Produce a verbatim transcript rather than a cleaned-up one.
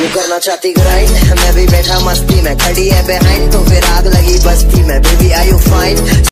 तू करना चाहती ग्राइंड, मैं भी बैठा मस्ती में, खड़ी है बिहाइंड तो फिर आग लगी बस्ती में। Baby are you fine?